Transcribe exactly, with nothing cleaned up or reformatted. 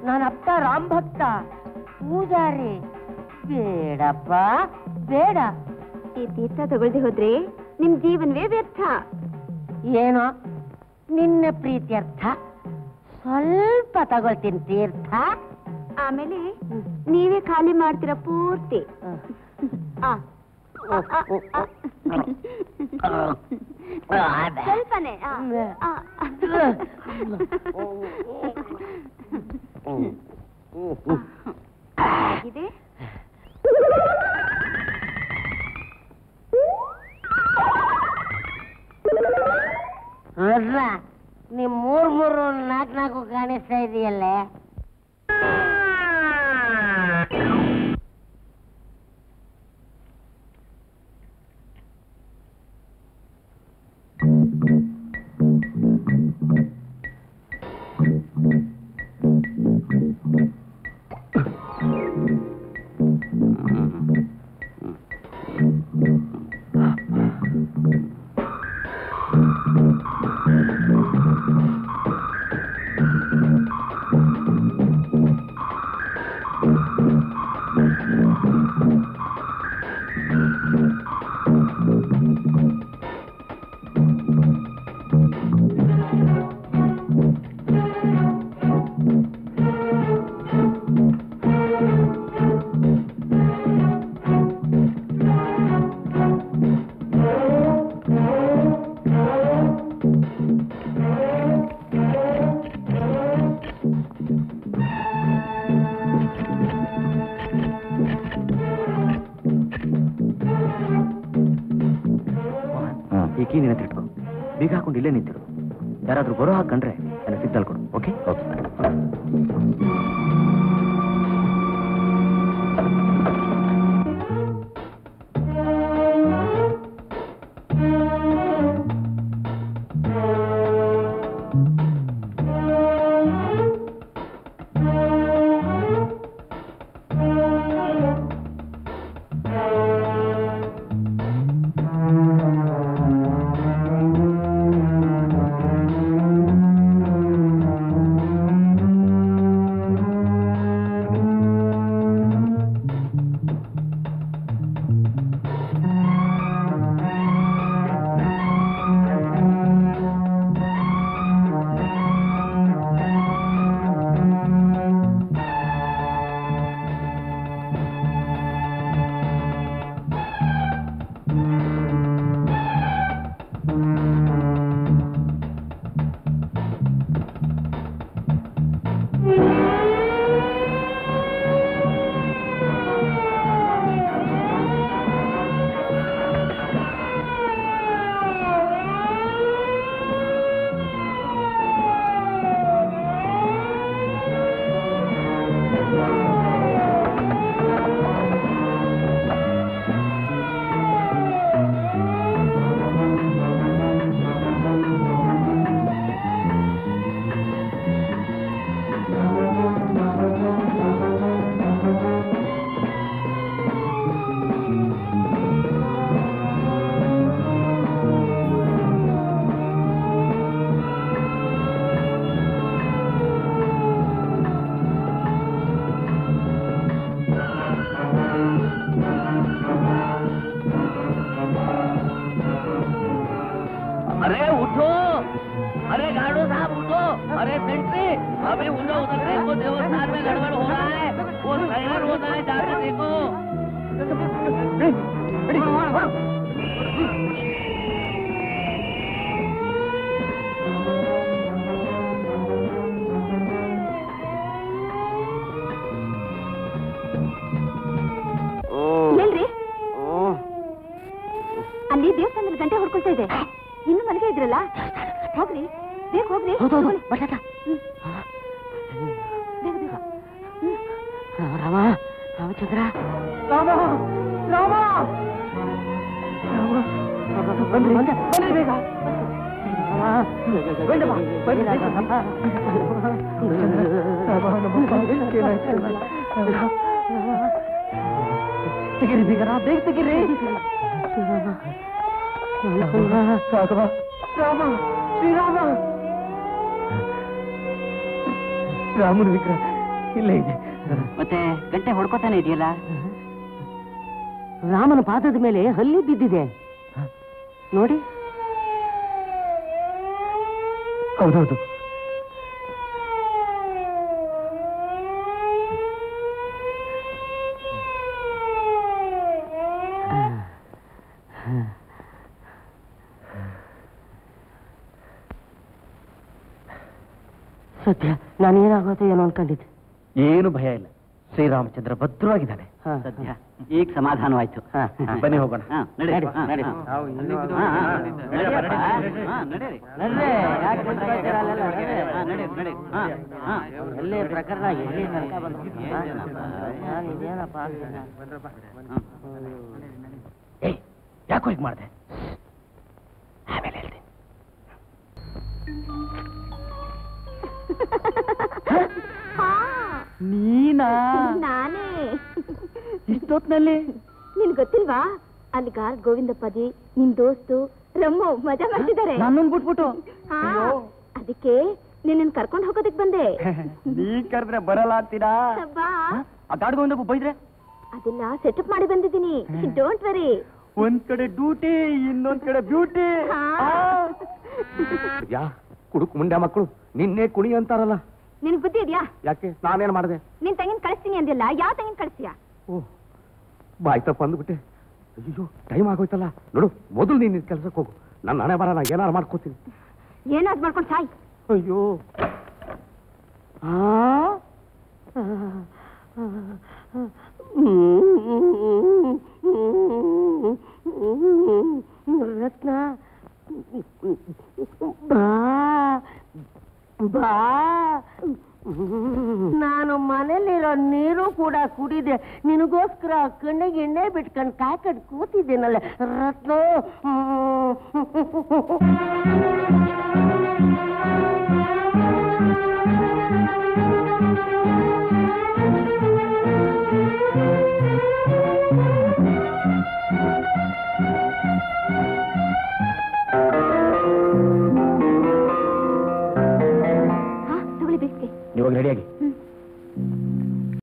ನಾನು ಅಪ್ಪ ರಾಮ್ ಭಕ್ತ ಪೂಜಾರಿ. ಬೇಡಪ್ಪ ಬೇಡ. ಈ ತೀರ್ಥ ತಗೊಳ್ದೆ ಹೋದ್ರೆ ನಿಮ್ ಜೀವನವೇ ವ್ಯರ್ಥ. ಏನೋ ನಿನ್ನ ಪ್ರೀತ್ಯರ್ಥ ಸ್ವಲ್ಪ ತಗೊಳ್ತೀನಿ ತೀರ್ಥ. ಆಮೇಲೆ ನೀವೇ ಖಾಲಿ ಮಾಡ್ತೀರ ಪೂರ್ತಿ. ಸ್ವಲ್ಪನೇ ಇದೆ. ನಿಮ್ ಮೂರ್ ಮೂರು ನಾಲ್ಕು ನಾಲ್ಕು ಕಾಣಿಸ್ತಾ ಇದೆಯಲ್ಲೇ. ಬೀಗ ಹಾಕೊಂಡು ಇಲ್ಲೇ ನಿಂತಿರು. ಯಾರಾದ್ರೂ ಬರೋ ಹಾಕೊಂಡ್ರೆ ನನಗೆ ಸಿಗ್ನಲ್ ಕೊಡು. Okay okay. ಅಲ್ಲಿ ದೇವಸ್ಥಾನದಲ್ಲಿ ಗಂಟೆ ಹೊಡ್ಕೊಳ್ತಾ ಇದೆ. ಇನ್ನು ಮನೆಗೆ ಇದ್ರಲ್ಲ, ಹೋಗ್ರಿ ಬೇಗ ಹೋಗ್ರಿ. ರಾಮ ರಾಮಚಂದ್ರ ರಾಮ ರಾಮ ಬಂದ್ರಿ ಬಂದ್ರಿ ಬೇಗ. ತೆಗಿರಿ ಬೇಗ, ಬೇಗ ತೆಗಿರಿ. ರಾಮ ಶ್ರೀರಾಮ ರಾಮನ ವಿಗ್ರಹ ಇಲ್ಲೇ ಇದೆ. ಮತ್ತೆ ಗಂಟೆ ಹೊಡ್ಕೋತಾನೆ ಇದೆಯಲ್ಲ. ರಾಮನ ಪಾದದ ಮೇಲೆ ಹಲ್ಲಿ ಬಿದ್ದಿದೆ ನೋಡಿ. ಹೌದೌದು. ಸತ್ಯ, ನಾನೇನಾಗೋದು ಏನೋ ಅನ್ಕೊಂಡಿದ್ದೆ. ಏನು ಭಯ ಇಲ್ಲ, ಶ್ರೀರಾಮಚಂದ್ರ ಭದ್ರವಾಗಿದ್ದಾನೆ. ಸದ್ಯ ಈಗ ಸಮಾಧಾನವಾಯ್ತು. ಬನ್ನಿ ಹೋಗೋಣ. ಎಲ್ಲೇ ಪ್ರಕರಣ ಎಲ್ಲಿ ತನಕ ಬಂದು ಇದೇನಪ್ಪ. ಏಯ್, ಯಾಕೋ ಹೀಗೆ ಮಾಡಿದೆ? ಆಮೇಲೆ ಹೇಳ್ತೀನಿ. ನೀನಾ? ನಾನೇ. ಇಷ್ಟೊತ್ನಲ್ಲಿ ನಿನ್ ಗೊತ್ತಿಲ್ವಾ? ಅಲ್ಲಿ ಗಾರ್ ಗೋವಿಂದಪ್ಪಜಿ, ನಿನ್ ದೋಸ್ತು ರಮ್ಮು ಮಜಾ ಮಾಡ್ತಿದ್ದಾರೆ. ನನ್ನನ್ ಬಿಟ್ಬಿಟ್ಟು. ಹಾ, ಅದಕ್ಕೆ ನಿನ್ನ ಕರ್ಕೊಂಡು ಹೋಗೋದಕ್ ಬಂದೆ. ನೀ ಕರೆದ್ರೆ ಬರಲ್ಲ ಅಂತೀರಾ? ಬಾ. ಆ ಗಾಡ್ ಗೋವಿಂದಪ್ಪ ಬೈದ್ರೆ ಅದೆಲ್ಲ ಸೆಟಪ್ ಮಾಡಿ ಬಂದಿದ್ದೀನಿ. Don't worry. ಒಂದ್ ಕಡೆ ಡ್ಯೂಟಿ, ಇನ್ನೊಂದ್ ಕಡೆ ಬ್ಯೂಟಿ. ಯಾ ಕುಡುಕ್ ಮುಂಡೆ ಮಕ್ಕಳು ನಿನ್ನೆ ಕುಣಿ ಅಂತಾರಲ್ಲ. ನಿನ್ ಬುದ್ಧಿ ಇದೆಯಾ? ಯಾಕೆ, ನಾನೇನ್ ಮಾಡಿದೆ? ನಿನ್ ತಂಗಿನ ಕಳಿಸ್ತೀನಿ ಅಂದಿಲ್ಲ, ಯಾವ ತಂಗಿನ ಕಳಿಸ್ತೀಯಾ? ಓ, ಬಾಯ್ತಪ್ಪ ಅಂದ್ಬಿಟ್ಟೆ. ಅಯ್ಯೋ, ಟೈಮ್ ಆಗೋಯ್ತಲ್ಲ. ನೋಡು, ಮೊದಲು ನೀನ್ ಕೆಲ್ಸಕ್ಕೆ ಹೋಗು. ನನ್ನ ಹಣೆ ಬರ ನಾ ಏನಾರು ಮಾಡ್ಕೋತೀನಿ. ಏನಾದ್ರು ಮಾಡ್ಕೊಂಡು ಸಾಯ್. ಅಯ್ಯೋ, ರತ್ನ ಬಾ ಬಾ. ನಾನು ಮನೇಲಿರೋ ನೀರು ಕೂಡ ಕುಡಿದೆ. ನಿನಗೋಸ್ಕರ ಕಣ್ಣಿಗೆ ಎಣ್ಣೆ ಬಿಟ್ಕೊಂಡು ಕಾಯ್ಕಂಡು ಕೂತಿದ್ದೇನಲ್ಲ ರತ್ನ. ತಗೊಳ್ಳಿ ಬೇಸಿಗೆ. ಇವಾಗ ರೆಡಿಯಾಗಿ.